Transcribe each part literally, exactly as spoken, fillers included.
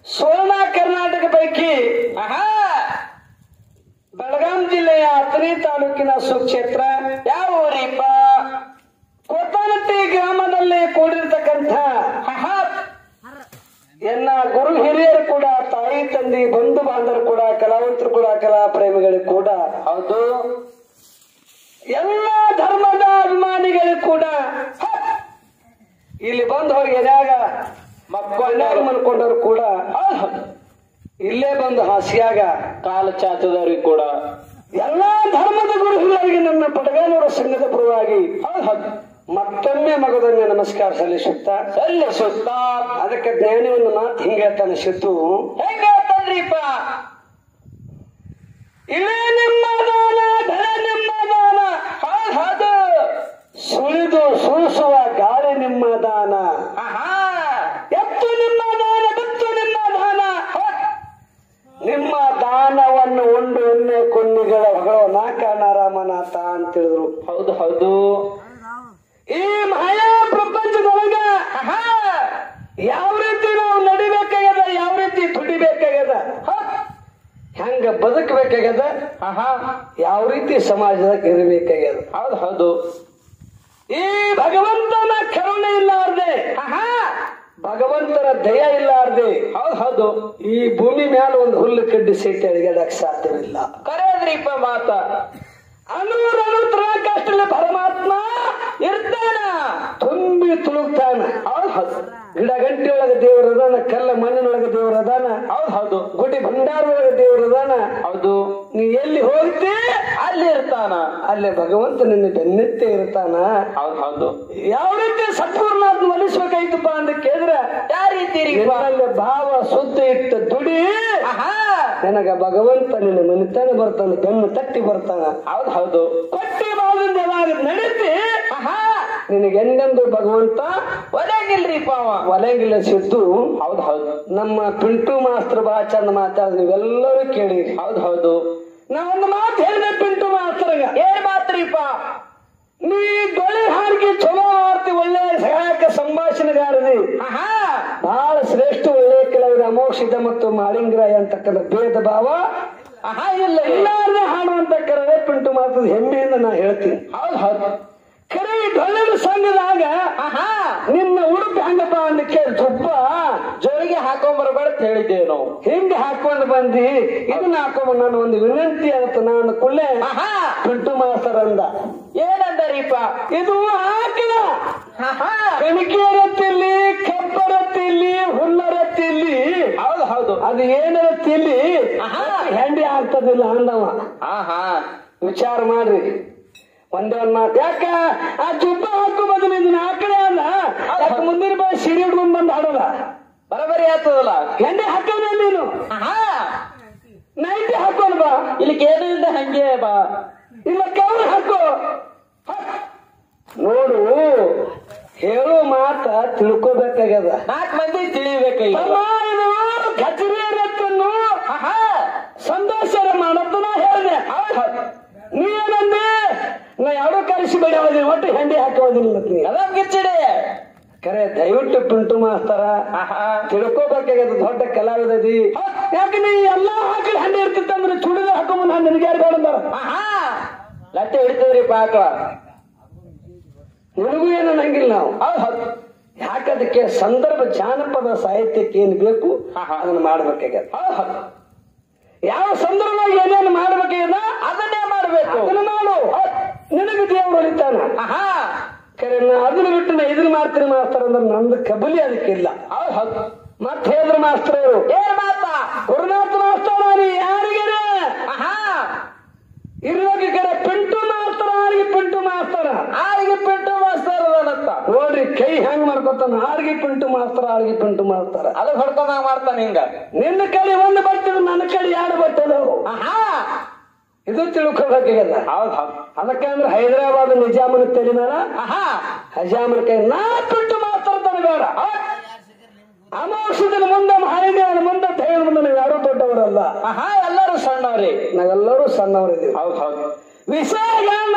ಸ್ವರ್ಣ ಕರ್ನಾಟಕ ಪೈಕಿ ಬೆಳಗಾಂ ಜಿಲ್ಲೆಯ ಅಥಣಿ ತಾಲೂಕಿನ ಸುಕ್ಷೇತ್ರ ಯಾವ ಊರಿಪ್ಪ? ಕೋತಾನಟ್ಟಿ ಗ್ರಾಮದಲ್ಲಿ ಕೂಡಿರ್ತಕ್ಕಂಥ ಎನ್ನ ಗುರು ಹಿರಿಯರು ಕೂಡ, ತಾಯಿ ತಂದೆ ಬಂಧು ಬಾಂಧವರು ಕೂಡ, ಕಲಾವಂತರು ಕೂಡ, ಕಲಾ ಪ್ರೇಮಿಗಳು ಕೂಡ, ಹೌದು ಎಲ್ಲ ಧರ್ಮದ ಅಭಿಮಾನಿಗಳು ಕೂಡ ಇಲ್ಲಿ ಬಂದು ಹೋಗಿ ಎನ್ಯಾಗ ಮಕ್ಕಳು ಮನ್ಕೊಂಡವ್ರು ಕೂಡ ಇಲ್ಲೇ ಬಂದು ಹಾಸಿಯಾಗ ಕಾಲ ಚಾಚದವ್ರಿಗೆ ಕೂಡ ಎಲ್ಲಾ ಧರ್ಮದ ಗುರು ಹಿರಿಯರಿಗೆ ನನ್ನ ಪಟಗಾನವರ ಸಂಘದ ಪರವಾಗಿ ಮತ್ತೊಮ್ಮೆ ಮಗದೊಮ್ಮೆ ನಮಸ್ಕಾರ ಸಲ್ಲಿಸುತ್ತಾ ಸಲ್ಲಿಸುತ್ತಾ ಅದಕ್ಕೆ ಜ್ಞಾನಿಯನ್ನು ಮಾತು ಹಿಂಗ ಹೇಳ್ತಾನೆ. ಸಿದ್ದು ಹೆಂಗ ಹೇಳ್ತಾನ್ರಿಪ್ಪ? ಇಳೆ ನಿಮ್ಮ ದಾನ, ಬೆಳೆ ನಿಮ್ಮ ದಾನ, ಹೌದು ಸುಳಿದು ಸೂಸುವ ಗಾಳಿ ನಿಮ್ಮ ದಾನ, ಎತ್ತು ನಿಮ್ಮ ದಾನ, ಬಿತ್ತು ನಿಮ್ಮ ದಾನ, ನಿಮ್ಮ ದಾನವನ್ನು ಉಂಡು ಎಣ್ಣೆ ಕುನ್ನಿಗಳ ಹೊಗಳೋ ನಾಕಾಣ ರಾಮನಾಥ ಅಂತ ಹೇಳಿದ್ರು. ಹೌದು ಹೌದು ಈ ಮಾಯಾ ಪ್ರಪಂಚದೊಳಗ ಯಾವ ರೀತಿ ನಾವು ನಡಿಬೇಕಾಗ್ಯದ, ಯಾವ ರೀತಿ ದುಡಿಬೇಕಾಗ್ಯದ, ಹೆಂಗ ಬದುಕಬೇಕಾಗ್ಯದ, ಯಾವ ರೀತಿ ಸಮಾಜದಾಗ ಇರಬೇಕಾಗ್ಯದ. ಹೌದು ಹೌದು ಈ ಭಗವಂತನ ಕರುಣೆ ಇಲ್ಲಾರ್ದೆ, ಭಗವಂತನ ದಯ ಇಲ್ಲಾರ್ದೆ, ಹೌದು ಹೌದು ಈ ಭೂಮಿ ಮ್ಯಾಲ ಒಂದು ಹುಲ್ಲು ಕಡ್ಡಿ ಸೈಟ್ ಅಡಿಗಾಡಕ್ ಸಾಧ್ಯವಿಲ್ಲ. ಕರೆಯದ್ರಿಪ್ಪ ಮಾತ. ಅನೂರ ಅನುತ್ರ ಕಷ್ಟದಲ್ಲಿ ಪರಮಾತ್ಮ ಇರ್ತಾನ, ತುಂಬಿ ತುಳುಕ್ತಾನ. ಹೌದು ಹೌದು ಗಿಡ ಗಂಟೆ ಒಳಗ ದೇವರದಾನ, ಕಲ್ಲ ಮಣ್ಣಿನೊಳಗ ದೇವರದಾನ. ಹೌದು ಹೌದು ಗುಡಿ ಭಂಡಾರದೊಳಗ ದೇವರದಾನ. ಹೌದು ನೀ ಎಲ್ಲಿ ಹೋಗ್ತಿ ಅಲ್ಲಿ ಇರ್ತಾನ, ಅಲ್ಲೇ ಭಗವಂತ ನಿನ್ನ ಬೆನ್ನೆತ್ತೆ ಇರ್ತಾನ. ಹೌದು ಹೌದು ಯಾವ ರೀತಿ ಸತ್ಪೂರ್ಣಾತ್ಮ ಒಲಿಸ್ಬೇಕಾಯ್ತಪ್ಪ ಅಂತ ಕೇಳಿದ್ರೆ ಯಾವ ರೀತಿ ಭಾವ ಶುದ್ಧ ಇಟ್ಟು ದುಡಿ, ನನಗ ಭಗವಂತ ನಿನ್ನ ಮನಿತಾನ ಬರ್ತಾನ, ಬೆನ್ನು ತಟ್ಟಿ ಬರ್ತಾನ. ಹೌದು ಹೌದು ಕೊಟ್ಟಿ ಬಾದಿಂದ ನಡೀತಿ ನಿನಗೆ ಎಂದೆಂದು ಭಗವಂತ ಒಲೆಗಿಲ್ರಿ ಪಾವ ಒಲೆಗಿಲ್ಲ. ಸಿದ್ದು ಹೌದು ಹೌದು ನಮ್ಮ ಪಿಂಟು ಮಾಸ್ತರ್ ಬಾ ಚಂದ ಮಾತಾಡ ನೀವೆಲ್ಲರೂ ಕೇಳಿ. ಹೌದು ಹೌದು ನಾ ಒಂದು ಮಾತು ಹೇಳಿದೆ ಪಿಂಟು ಮಾಸ್ತರ್ಗ. ಏನ್ ಮಾತ್ರಿಪ್ಪ? ನೀ ದೊಳೆ ಹಾಡಿಗೆ ಚಲೋ ಆರ್ತಿ, ಒಳ್ಳೆ ಸಹಾಯಕ ಸಂಭಾಷಣೆಗಾರದಿ, ಬಹಳ ಶ್ರೇಷ್ಠ ಒಳ್ಳೆ ಕೆಲವರು ಅಮೋಕ್ಷಿತ ಮತ್ತು ಮಾಳಿಂಗರಾಯ ಅಂತಕ್ಕಂಥ ಭೇದ ಭಾವ ಇಲ್ಲ ಇಲ್ಲಾರದೆ ಹಾಡುವಂತ ಕರೆ ಪಿಂಟು ಮಾಸ್ತರ್ ಹೆಮ್ಮೆಯಿಂದ ನಾ ಹೇಳ್ತೀನಿ. ಹೌದು ಹೌದು ಕರೆ ಡೊಳ್ಳಿನ ಸಂಘದಾಗ ನಿನ್ನ ಉಡುಪು ಹೆಂಗಪ್ಪ ಅಂತ ಕೇಳಿ ತುಪ್ಪ ಜೋಳಿಗೆ ಹಾಕೊಂಡ್ ಬರಬೇಡ ಹೇಳಿದ್ದೇವೆ ನಾವು. ಹಿಂಗೆ ಹಾಕೊಂಡು ಬಂದಿ, ಇದನ್ನ ಹಾಕೊಂಡ್ ನಾನು ಒಂದು ವಿನಂತಿ ಆಗುತ್ತೆ ನಾನು ಕುಳ್ಳೆ ಪಿಂಟು ಮಾಸ್ತರ್ ಅಂದ. ಏನಂದರಿಪ್ಪ? ಇದು ಆಕಳ ಕಣಿಕೆಯರತ್ತಿಲ್ಲಿ, ಕಬ್ಬರತ್ತಿಲ್ಲಿ, ಹುಲ್ಲರತ್ತಿಲ್ಲಿ, ಹೌದು ಹೌದು ಅದು ಏನರತ್ತಿಲ್ಲಿ ಹೆಂಡಿ ಆಗ್ತದಿಲ್ಲ ಅಂದವ. ವಿಚಾರ ಮಾಡ್ರಿ ಒಂದೇ ಒಂದ್ ಮಾತು. ಯಾಕ ಆ ತುಪ್ಪ ಹಾಕೋ ಬದಲು ಇದನ್ನ ಆಕಡೆ ಅಲ್ಲ, ಯಾಕೆ ಮುಂದಿನ ಬಾ ಸಿರಿ ಹಿಡ್ಕೊಂಡ್ ಬಂದು ಹಾಡಲ್ಲ, ಬರಬರಿ ಆಗ್ತದಲ್ಲ. ಹೆಂಡೆ ಹಾಕೋದ ನೀನು ನೈಟಿ ಹಾಕೋಲ್ ಬಾ, ಇಲ್ಲಿ ಕೇಳಿಂದ ಹಂಗೆ ಬಾ, ಇಲ್ಲ ಕವರ್ ಹಾಕೋ. ನೋಡು ಹೇಳೋ ಮಾತ ತಿಳ್ಕೋಬೇಕಾಗ್ಯದ, ನಾಲ್ಕು ಮಂದಿ ತಿಳಿಬೇಕಾಗ್ಯದ. ಗಜರಿ ರತ್ತನ್ನು ಸಂತೋಷ ಮಾಡತ್ತನ ಹೇಳಿದೆ. ನೀನಂದೆ ನಾ ಯಾರು ಕರೆಸಿ ಬೆಳೆಯೋದಿಲ್ಲ, ಒಟ್ಟು ಹೆಂಡಿ ಹಾಕೋದಿಲ್ಲ. ಅದಕ್ಕಿಚ್ಚಿಡೆ ಕರೆ ದಯವಿಟ್ಟು ಪಿಂಟು ಮಾಸ್ತರ ತಿಳ್ಕೋಬೇಕಾಗ್ಯದ, ದೊಡ್ಡ ಕಲಾವಿದದಿ. ಯಾಕೆ ನೀ ಎಲ್ಲಾ ಹಾಕಿ ಹಂಡಿ ಇರ್ತಿತ್ತಂದ್ರೆ ಚುಡಿದ ಹಾಕೊಂಬಂದ್ ನಾನು ನಿನಗೆ ಯಾರು ಬೇಡ ಲಟ್ಟೆ ಹಿಡಿತದ್ರಿ ಪಾಕ, ನಿನಗೂ ಏನು ನಂಗಿಲ್ಲ ನಾವು. ಹೌದು ಯಾಕದಕ್ಕೆ ಸಂದರ್ಭ ಜಾನಪದ ಸಾಹಿತ್ಯಕ್ಕೆ ಏನ್ ಬೇಕು ಅದನ್ನ ಮಾಡ್ಬೇಕಾಗ್ಯದ. ಯಾವ ಸಂದರ್ಭದಾಗ ಏನೇನು ಮಾಡ್ಬೇಕಾಗ್ಯದ ಅದನ್ನೇ ಮಾಡ್ಬೇಕು, ಅದನ್ನ ಮಾಡು. ನಿನಗೆ ದೇವರು ಹೊಲಿತಾನ. ಕರೆ ನಾ ಅದನ್ನ ಬಿಟ್ಟು ನಾ ಇದನ್ನ ಮಾಡ್ತೀನಿ ಮಾಸ್ತರ ಅಂದ್ರೆ ನಂದು ಕಬಲಿ ಅದಕ್ಕಿಲ್ಲ. ಹೌದು ಮತ್ ಹೇಳಿದ್ರು ಮಾಸ್ತರ್ ಅವರು ಏನ್ ಮಾತ ಗುರುನಾಥ ಮಾಸ್ತರ ನೀ ಯಾರಿಗೆ ಇರುವಾಗ ಕರೆ ಪಿಂಟು ಮಾಸ್ತರ, ಆರಿಗೆ ಪಿಂಟು ಮಾಸ್ತರ, ಆರಿಗೆ ಪಿಂಟು ಮಾಸ್ತರ ಅದನ್ನತ್ತ ನೋಡ್ರಿ ಕೈ ಹೆಂಗ್ ಮಾಡ್ಕೊತಾನ. ಆರಿಗೆ ಪಿಂಟು ಮಾಸ್ತರ, ಆರಿಗೆ ಪಿಂಟು ಮಾಸ್ತರ ಅದಕ್ಕೆ ಹೊಡ್ಕೊಂಡಾಗ ಮಾಡ್ತಾನ. ಹಿಂಗ ನಿನ್ನ ಕಡೆ ಒಂದು ಬರ್ತದ, ನನ್ನ ಕಡೆ ಎರಡು ಬರ್ತದವು. ಇದು ತಿಳ್ಕೊಬೇಕಾಗ್ಯದ. ಹೌದು ಹೌದು ಅದಕ್ಕೆ ಅಂದ್ರೆ ಹೈದರಾಬಾದ್ ನಿಜಾಮನ ತಲೆ ಮೇಲ ಹಜಾಮನ ಕೈ ನಾ ಪಿಂಟು ಮಾಸ್ತರ ಬೇಡ. ಅಮಾವಾಸ್ಯದ ಮುಂದೆ ಮಹಾರಾಜನ ಮುಂದೆ ದೈವ ಮುಂದೆ ನಾವು ಯಾರು ದೊಡ್ಡವರಲ್ಲ, ಎಲ್ಲರೂ ಸಣ್ಣವ್ರಿ, ನಾವೆಲ್ಲರೂ ಸಣ್ಣವರಿದ್ದೀವಿ. ಹೌದು ಹೌದು ವಿಷಯಗಳನ್ನ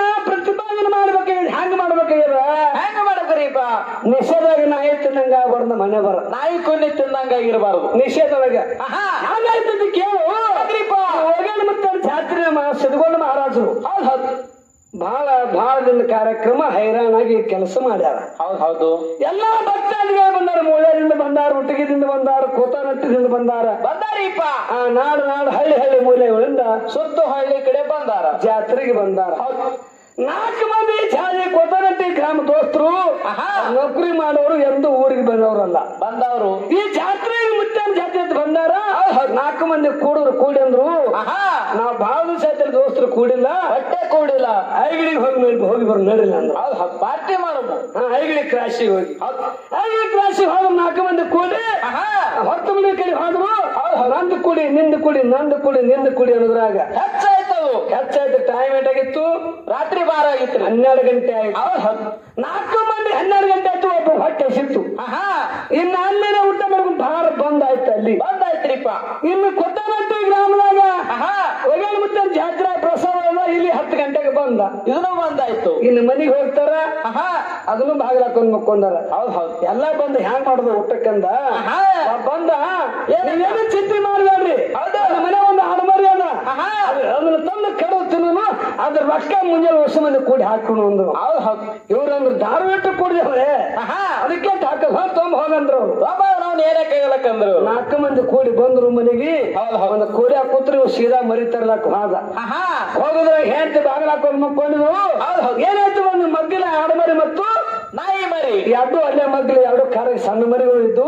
ಪ್ರತಿಪಾದನೆ ಮಾಡ್ಬೇಕಾಗಿದೆ. ಹೆಂಗ್ ಮಾಡ್ಬೇಕಾಗ್ಯದ? ಹೆಂಗ ಮಾಡ್ಬೇಕ್ರಿಪ್ಪ? ನಿಷೇಧಾಗ ನಾಯಿ ತಿನ್ನಂಗ ಆಗ್ಬಾರ್ದು ಮನೆ ಬರ. ನಾಯಿ ಕೊನ್ನಿ ತಿನ್ನಂಗ ಇರಬಾರ್ದು ನಿಷೇಧದಾಗ ಹಂಗಾಯ್ತದ ಕೇಳು. ಹೋಗಣ ಮತ್ತೆ ಜಾತ್ರೆ ಸಿದ್ಧಗೊಂಡ ಮಹಾರಾಜರು ಹೌದ್ ಹೌದು ಬಹಳ ಬಹಳ ದಿನ ಕಾರ್ಯಕ್ರಮ ಹೈರಾಣಾಗಿ ಕೆಲಸ ಮಾಡ್ಯಾರ. ಹೌದ್ ಹೌದು ಎಲ್ಲಾ ಭಕ್ತಾದಿಗಳು ಬಂದಾರ. ಮೂಳ್ಯದಿಂದ ಬಂದಾರ, ಉಟ್ಟಿಗೆದಿಂದ ಬಂದಾರ, ಕೋತಾನಟ್ಟಿದಿಂದ ಬಂದಾರ ಬಂದಾರಿಪ್ಪ. ಆ ನಾಡು ನಾಡು ಹಳ್ಳಿ ಹಳ್ಳಿ ಮೂಲೆಗಳಿಂದ ಸುತ್ತು ಹಳ್ಳಿ ಕಡೆ ಬಂದಾರ, ಜಾತ್ರೆಗೆ ಬಂದಾರ. ನಾಲ್ಕು ಮಂದಿ ಜಾಲಿ ಕೋತಾನಟ್ಟಿ ಗ್ರಾಮ ದೋಸ್ತರು ನೌಕರಿ ಮಾಡೋರು ಎಂದು ಊರಿಗೆ ಬಂದವರಲ್ಲ, ಬಂದವರು ಈ ಜಾತ್ರೆಗೆ ಮುತ್ತಾನ ಜಾತ್ರೆ ಅಂತ ಬಂದಾರ. ನಾಲ್ಕು ಮಂದಿ ಕೂಡಿದ್ರು ಕೂಡಿ ಅಂದ್ರು ನಾವ್ ಬಹಳ ದಿವಸ ಆಯ್ತು ದೋಸ್ತರು ಕೂಡಿಲ್ಲ, ಹೊಟ್ಟೆ ಕೂಡಿಲ್ಲ, ಐಗಿಳಿಗೆ ಹೋಗಿ ಹೋಗಿ ಬರ್ ನಡಿಲ್ಲ ಅಂದ್ರು. ಪಾರ್ಟಿ ಮಾಡೋದು. ಐಗಿಳಿ ಕ್ರಾಶಿಗೆ ಹೋಗಿ ಐಗಿಳಿ ಕ್ರಾಶಿಗೆ ಹೋದ್ರು ನಾಲ್ಕು ಮಂದಿ ಕೂಡಿ ಹೊತ್ತು ಮನೆ ಕಡೆ ಹೋದ್ರು. ನಂದು ಕುಡಿ ನಿಂದು ಕುಡಿ ನಂದು ಕುಡಿ ನಿಂದು ಕುಡಿ ಅನ್ನೋದ್ರಾಗ ಹೆಚ್ಚಾಯ್ತು ಹೆಚ್ಚಾಯ್ತು. ಟೈಮ್ ಏಟಾಗಿತ್ತು? ರಾತ್ರಿ ಬಾರ ಆಗಿತ್ತು, ಹನ್ನೆರಡು ಗಂಟೆ ಆಯ್ತು. ನಾಲ್ಕು ಮಂದಿ ಹನ್ನೆರಡು ಗಂಟೆ ಆಯ್ತು. ಒಬ್ಬ ಹೊಟ್ಟೆ ಸಿಕ್ತು. ಇನ್ನು ಅಲ್ಲಿನ ಊಟ ಮಾಡ್ಕೊಂಡು ಭಾರ ಬಂದಾಯ್ತು. ಅಲ್ಲಿ ಬಂದಾಯ್ತ್ರಿಪ್ಪ. ಇನ್ನು ಕೊತ್ತನಟ್ಟಿ ಗ್ರಾಮದಾಗ ಒಗೇಲ್ ಮುತ್ತ ಜಾತ್ರೆ ಪ್ರಸಾದ ಇಲ್ಲಿ ಹತ್ತು ಗಂಟೆಗೆ ಬಂದ. ಇದನ್ನು ಬಂದಾಯ್ತು. ಇನ್ನು ಮನಿಗೆ ಹೋಗ್ತಾರ, ಅದನ್ನು ಬಾಗಿಲು ಹಾಕೊಂಡ್ ಮಕ್ಕೊಂಡಾರ. ಹೌದ್ ಹೌದು ಎಲ್ಲಾ ಬಂದು ಹ್ಯಾಂಗ್ ಮಾಡುದು ಊಟಕ್ಕಂದ ಬಂದ. ಏನು ಚಿಂತೆ ಮಾಡ್ಬೇಡ್ರಿ, ಮನೆ ಒಂದು ಹಡಮರಿ ಅದ, ಅದನ್ನ ತಂದು ಕಡು ತಿನ್ನು, ಅದ್ರ ರೊಕ್ಕ ಮುಂಜಾನೆ ವರ್ಷ ಮಂದಿ ಕೂಡಿ ಹಾಕೊಂಡು ಅಂದ್ರು. ಹೌದ್ ಹೌದು ಇವ್ರಂದ್ರು ಧಾರವಾಡ ಕೂಡಿದವ್ರೆ, ಅದಕ್ಕೆ ಹಾಕ ತೊಂಬ ಹೋಗಂದ್ರು. ನಾವು ನೇರ ಕೈಗಳಕ್ಕಂದ್ರು. ನಾಲ್ಕು ಮಂದಿ ಕೂಡಿ ಬಂದ್ರು ಮನೆಗೆ. ಒಂದು ಕೂಡಿ ಕೂತ್ರಿ ಸೀದಾ ಮರಿತಾರಲಕ್ಕ ಹೋದ. ಹೋಗುದ್ರ ಹೇಳ್ತಿ ಬಾಗಿಲು ಹಾಕೊಂಡು ಮಕ್ಕೊಂಡಿದ್ವು. ಏನಾಯ್ತು? ಒಂದು ಮಗ್ಗಿಲ ಆಡಮರಿ ಮತ್ತು ನಾಯಿ ಮರಿ ಎರಡು ಅಲ್ಲೇ ಮಗ್ಲಿ ಎರಡು ಕಾರ ಸಣ್ಣ ಮರಿಗಳು ಇದ್ದು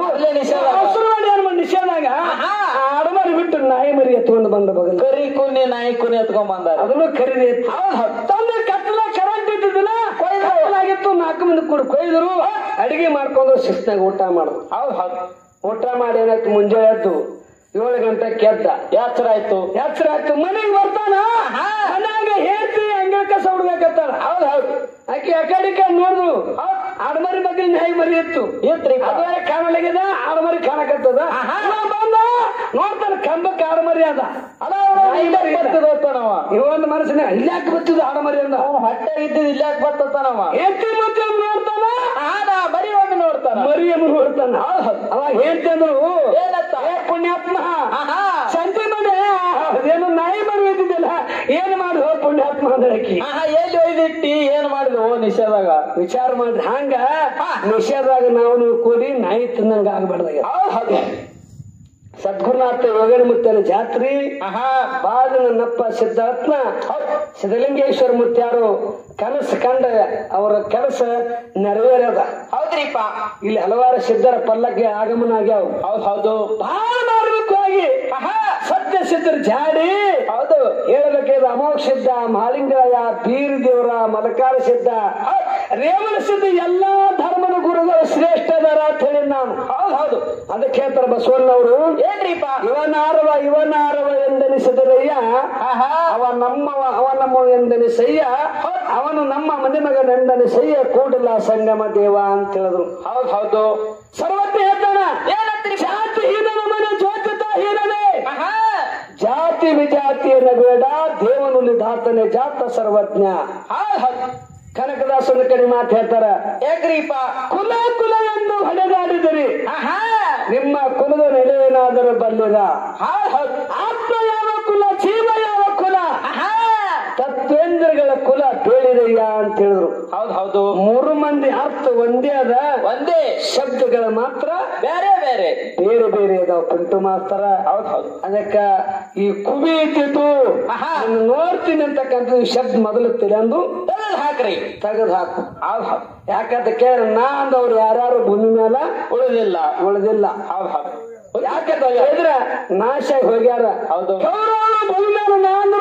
ನಿಷೇಧಾಗ ಆಡಮರಿ ಬಿಟ್ಟು ನಾಯಿ ಮರಿ ಎತ್ಕೊಂಡು ಬಂದ ಬಗಲ್ ಕರಿ ಕುನ್ನಿ ನಾಯಿ ಕುನ್ನಿ ಎತ್ಕೊಂಡ್ ಬಂದ. ಅದನ್ನು ಖರೀದಿ ತಂದೆ ಕತ್ತಲ ಕರೆಂಟ್ ಇದ್ದಿದ್ದಿಲ್ಲ, ಕೊಯ್ದಾಗಿತ್ತು. ನಾಲ್ಕು ಮಂದಿ ಕೂಡ ಕೊಯ್ದರು, ಅಡಿಗೆ ಮಾಡ್ಕೊಂಡು ಶಿಸ್ತಾಗ ಊಟ ಮಾಡುದು. ಹೌದ್ ಹೌದು ಊಟ ಮಾಡಿ ಏನಾಯ್ತು? ಮುಂಜಾನೆ ಎದ್ದು ಏಳು ಗಂಟೆ ಕೆದ್ದ. ಎಚ್ಚರ ಆಯ್ತು ಎಚ್ಚರ ಆಯ್ತು. ಮನೆಗೆ ಬರ್ತಾನ, ಮನ್ಯಾಗ ಹೇಳ್ತಿ ಹಂಗ ಕಸ ಹುಡ್ಬೇಕತ್ತಾಳ. ಹೌದ್ ಹೌದು ಆಕಿ ಅಕಡಿ ನೋಡ್ದು ಆಡಮರಿ ಬಗ್ಗೆ ನಾಯಿ ಮರಿ ಇತ್ತು. ಇತ್ರಿ ಅದೇ ಕಾಣಲಾಗ್ಯದ, ಆಡಮರಿ ಕಾಣಕತ್ತದ. ಬಂದ ನೋಡ್ತಾನ ಕಂಬಕ್ಕೆ ಆಡಮರಿ ಅದ. ಇವೊಂದು ಮನಸ್ಸಿನ ಇಲ್ಲಾಕ್ ಬರ್ತದ ಆಡಮರಿ ಅಂದ. ಹೊಟ್ಟೆ ಇದ್ದಿದ್ ಇಲ್ಲಾಕ್ ಬರ್ತನವ. ಎತ್ತಿ ಮತ್ತೆ ನೋಡ್ತಾನ, ಮರಿ ಒಮ್ಮೆ ನೋಡ್ತಾನ, ಮರಿಯನ್ನು ನೋಡ್ತಾನ. ಅವಾಗ ಹೇಳ್ತಂದ್ರು ಏನತ್ತ? ಪುಣ್ಯಾತ್ಮ ಸಂತೆ ಮನೆ ಅದೇನು ನಾಯಿ ಮರಿ ಇದ್ದಿದ್ದಿಲ್ಲ, ಏನ್ ಮಾಡುವ ಪುಣ್ಯಾತ್ಮ ಅಂದ್ರೆ ಎಲ್ಲಿ ಒಯ್ದಿಟ್ಟಿ ಏನ್ ಮಾಡಿದ್ವು ನಿಷೇಧಾಗ? ವಿಚಾರ ಮಾಡ್ರಿ. ಹಂಗ ನಿಷೇಧಾಗ ನಾವು ಕೂಡಿ ನಾಯಿ ತಿನ್ನಂಗ ಆಗ್ಬಾರ್ದಾಗ. ಸದ್ಗುರುನಾಥ ಯೋಗನ ಮುತ್ತನ ಜಾತ್ರಿ ಬಾಳ ನನ್ನಪ್ಪ ಸಿದ್ಧಾತ್ಮ ಸಿದ್ಧಲಿಂಗೇಶ್ವರ ಮುತ್ಯಾರು ಕನಸು ಕಂಡ ಅವರ ಕೆಲಸ ನೆರವೇರದ. ಹೌದ್ರಿಪ್ಪ. ಇಲ್ಲಿ ಹಲವಾರು ಸಿದ್ಧರ ಪಲ್ಲಕ್ಕೆ ಆಗಮನ ಆಗ್ಯಾವ. ಹೌದ್ ಹೌದು ಬಹಳ ಮಾರ್ಮಿಕವಾಗಿ ಸತ್ಯ ಸಿದ್ಧರ ಜಾಡಿ. ಹೌದು ಹೇಳಬೇಕಿದ ಅಮೋಘ ಸಿದ್ಧ, ಮಹಾಲಿಂಗರಾಯ, ಬೀರ್ ದೇವರ, ಮಲಕಾರ ಸಿದ್ಧ, ರೇವಣ ಸಿದ್ಧ ಎಲ್ಲಾ ಧರ್ಮದ ಗುರುಗಳು ಶ್ರೇಷ್ಠ ಅದಾರ ಅಂತ ಹೇಳಿ ನಾನು. ಹೌದು ಹೌದು ಅದಕ್ಕೆ ಹೇಳ್ತಾರೆ ಬಸವಣ್ಣವರು, ಏನ್ರಿಪ್ಪ? ಇವನಾರವ ಇವನಾರವ ಎಂದೆನಿಸಿದರಯ್ಯ, ಅವ ನಮ್ಮವ ಅವ ನಮ್ಮ ಎಂದೆನಿಸಯ್ಯ, ಅವನು ನಮ್ಮ ಮನೆ ಮಗನೆಂದೆನಿಸಯ್ಯ, ಕೂಡಲ ಸಂಗಮ ದೇವ ಅಂತ ಹೇಳಿದ್ರು. ಹೌದ್ ಹೌದು ಸರ್ವಜ್ಞ ಹೇಳ್ತಾನ, ಜಾತಿ ಹೀನನ ಮನೆ ಜ್ಯೋತಿತ ಹೀನನೇ, ಜಾತಿ ವಿಜಾತಿಯನ್ನ ಬೇಡ, ದೇವನುಲಿ ದಾತನೆ ಜಾತ ಸರ್ವಜ್ಞ. ಕನಕದಾಸನ ಕಡೆ ಮಾತು ಹೇಳ್ತಾರ, ಯಾಕ್ರಿಪ್ಪ? ಕುಲ ಕುಲ ಎಂದು ಹೊಡೆದಾಡಿದಿರಿ, ನಿಮ್ಮ ಕುಲದ ನೆಲೆಯೇನಾದರೂ ಬಲ್ಲಿರ. ಆತ್ಮ ಯಾವ ಕುಲ, ಜೀವ ಯಾವ ಕುಲ, ತತ್ವೇಂದ್ರಗಳ ಕುಲ ಬೇಡಿದಯ್ಯ ಅಂತ ಹೇಳಿದ್ರು. ಹೌದ್ ಹೌದು ಮೂರು ಮಂದಿ ಅರ್ಥ ಒಂದೇ ಅದ, ಒಂದೇ ಶಬ್ದಗಳ ಮಾತ್ರ ಬೇರೆ ಬೇರೆ ಬೇರೆ ಬೇರೆ ಅದಾವ ಪಂಟು ಮಾಸ್ತರ. ಹೌದ್ ಹೌದು ಅದಕ್ಕ ಈ ಕುಬಿ ಇದ್ದಿದ್ದು ನೋಡ್ತೀನಿ ಅಂತಕ್ಕಂಥ ಶಬ್ದ ಮೊದಲು ತಿಳಿಯಂದು ತೆಗೆದು ಹಾಕ್ರಿ, ತೆಗೆದು ಹಾಕು. ಯಾಕಂತ ಕೇಳ ನಾ ಅಂದವ್ರು ಯಾರ್ಯಾರು ಭೂಮಿ ಮೇಲೆ ಉಳಿದಿಲ್ಲ ಉಳಿದಿಲ್ಲ. ಹೌದ್ ಹೌದು ಯಾಕಂತ ಹೇಳಿದ್ರ ನಾಶಾಗ ಹೋಗ್ಯಾರ. ಹೌದು ಕೌರವನ ಭೂಮಿ ಮೇಲೆ ನಾ ಅಂದ್ರು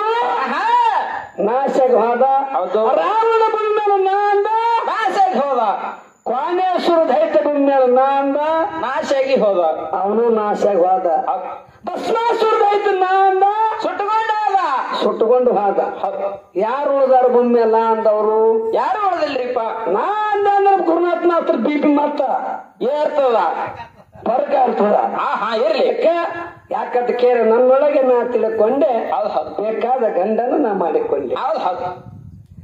ನಾಶಾಗ ಹೋದ. ಹೌದು ರಾವಣ ಭೂಮಿ ಮೇಲೆ ನಾ ಅಂದ ನಾಶಾಗಿ ಹೋದ. ಕ್ವಾನೇಶ್ವರ ದೈತ್ಯ ಭೂಮಿ ಮೇಲೆ ನಾ ಅಂದ ನಾಶಾಗಿ ಹೋದ. ಅವನು ನಾಶಾಗಿ ಹೋದ. ಭಸ್ಮಾಸುರ ದೈತ್ಯ ನಾ ಅಂದ ಸುಟ್ಟುಕೊಂಡ ಹೋದ, ಸುಟ್ಟುಕೊಂಡು ಹೋದ. ಯಾರು ಉಳಿದಾರ ಭೂಮಿ ಮೇಲೆ ಅಂದವ್ರು? ಯಾರು ಉಳಿದಿಲ್ರಿಪ್ಪ. ನಾ ಅಂದ ಅಂದ್ರೆ ಗುರುನಾಥ ಮಾತ್ರ ಬಿ ಪಿ ಮತ್ತ ಏರ್ತದ, ಬರ್ಕ ಇರ್ತದ. ಹಾ ಹಾ ಇರ್ಲಿ. ಯಾಕಂತ ಕೇಳ ನನ್ನೊಳಗೆ ನಾ ತಿಳ್ಕೊಂಡೆ, ಹೌದ್ ಹೌದು ಬೇಕಾದ ಗಂಡನ ನಾ ಮಾಡಿಕೊಂಡೆ. ಹೌದ್ ಹೌದು